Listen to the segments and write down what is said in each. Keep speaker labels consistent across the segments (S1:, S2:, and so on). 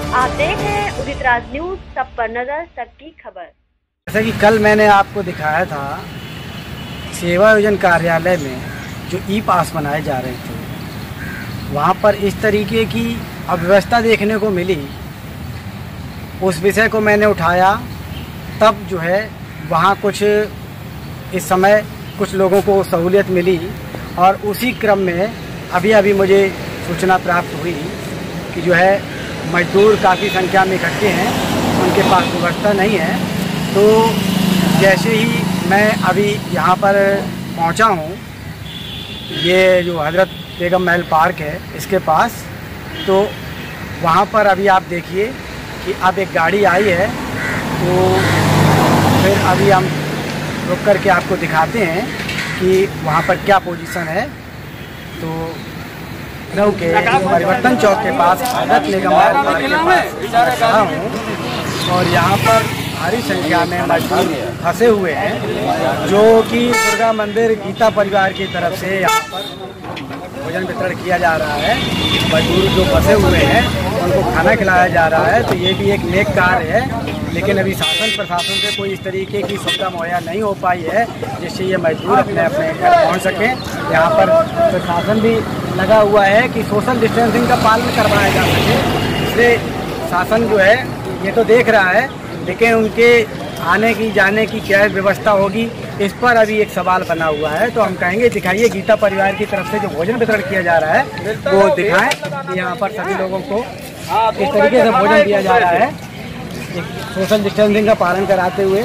S1: आप देख रहे हैं उदित राज न्यूज, सब पर नजर, सबकी खबर।
S2: जैसा कि कल मैंने आपको दिखाया था सेवा योजन कार्यालय में जो ई पास बनाए जा रहे थे, वहाँ पर इस तरीके की अव्यवस्था देखने को मिली। उस विषय को मैंने उठाया, तब जो है वहाँ कुछ इस समय कुछ लोगों को सहूलियत मिली और उसी क्रम में अभी मुझे सूचना प्राप्त हुई कि जो है मजदूर काफ़ी संख्या में इकट्ठे हैं, उनके पास व्यवस्था नहीं है। तो जैसे ही मैं अभी यहाँ पर पहुँचा हूँ, ये जो हजरत बेगम महल पार्क है इसके पास, तो वहाँ पर अभी आप देखिए कि अब एक गाड़ी आई है। तो फिर अभी हम रुक कर के आपको दिखाते हैं कि वहाँ पर क्या पोजीशन है। तो लखनऊ के परिवर्तन चौक के पास हजरत बेगम महल पार्क के पास खड़ा हूँ और यहाँ पर भारी संख्या में मजदूर फंसे हुए हैं, जो कि दुर्गा मंदिर गीता परिवार की तरफ से यहाँ पर भोजन वितरण किया जा रहा है। मजदूर जो फंसे हुए हैं उनको खाना खिलाया जा रहा है। तो ये भी एक नेक कार्य है, लेकिन अभी शासन प्रशासन से कोई इस तरीके की सुविधा मुहैया नहीं हो पाई है जिससे ये मजदूर अपने घर पहुँच सकें। यहाँ पर प्रशासन भी लगा हुआ है कि सोशल डिस्टेंसिंग का पालन करवाया जा सके, इसलिए शासन जो है ये तो देख रहा है, लेकिन उनके आने की जाने की क्या व्यवस्था होगी, इस पर अभी एक सवाल बना हुआ है। तो हम कहेंगे दिखाइए गीता परिवार की तरफ से जो भोजन वितरण किया जा रहा है वो दिखाएं कि यहाँ पर सभी लोगों को इस तरीके से भोजन दिया जा रहा है, सोशल डिस्टेंसिंग का पालन कराते हुए।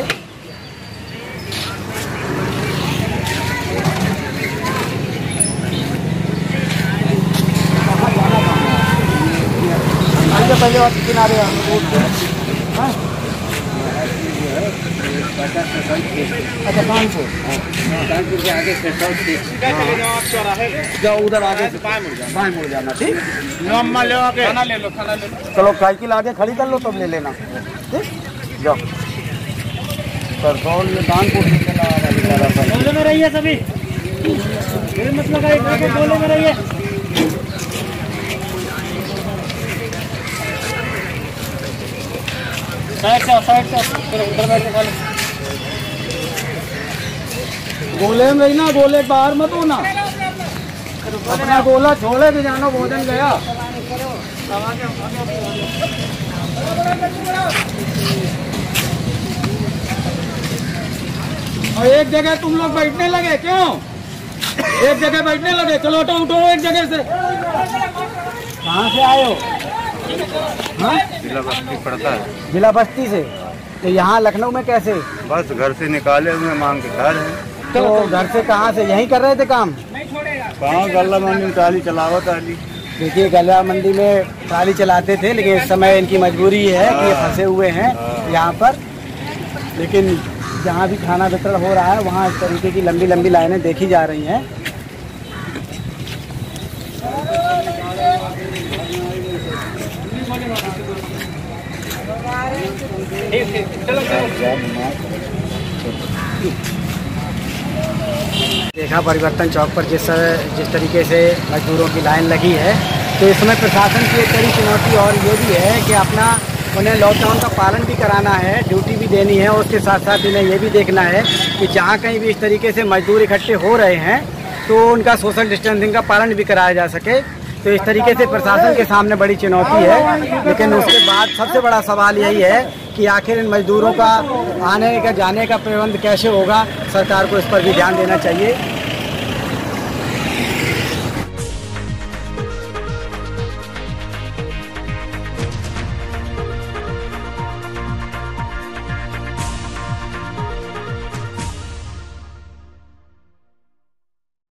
S2: पहले और किनारे अच्छा कानपुर के आगे जाओ, उधर आगे बाएं मुड़ जाना। ठीक, खाना ले लो। चलो साइकिल आगे खड़ी कर लो, तब ले लेना। ठीक, जाओ। पेट्रोल कानपुर से चला गोले में रहिए सभी, मतलब गोले में रहिए। साइड से उधर बैठ के खा लो। गोले में रही ना, गोले बाहर मत होना, अपना गोला छोड़े भी जानो, भोजन गया। और एक जगह तुम लोग बैठने लगे, क्यों एक जगह बैठने लगे? चलो उठो एक जगह से। कहाँ से आए हो? हाँ, जिला बस्ती पड़ता है। जिला बस्ती से? तो यहाँ लखनऊ में कैसे?
S3: बस घर से निकाले हुए मांग के खा रहे हैं।
S2: तो घर से कहाँ से? यहीं कर रहे थे काम?
S3: कहाँ, गल्ला मंडी में ट्राली चलावा ट्राली।
S2: देखिए गल्ला मंडी में ट्राली चलाते थे, लेकिन इस समय इनकी मजबूरी है कि ये फंसे हुए हैं यहाँ पर। लेकिन जहाँ भी खाना वितरण हो रहा है वहाँ इस तरीके की लंबी लंबी लाइनें देखी जा रही हैं। देखा परिवर्तन चौक पर जिस तरीके से मजदूरों की लाइन लगी है, तो इसमें प्रशासन की एक बड़ी चुनौती और ये भी है कि अपना उन्हें लॉकडाउन का पालन भी कराना है, ड्यूटी भी देनी है, और उसके साथ साथ इन्हें ये भी देखना है कि जहाँ कहीं भी इस तरीके से मजदूर इकट्ठे हो रहे हैं तो उनका सोशल डिस्टेंसिंग का पालन भी कराया जा सके। तो इस तरीके से प्रशासन के सामने बड़ी चुनौती है। लेकिन उसके बाद सबसे बड़ा सवाल यही है कि आखिर इन मजदूरों का आने का जाने का प्रबंध कैसे होगा। सरकार को इस पर भी ध्यान देना चाहिए।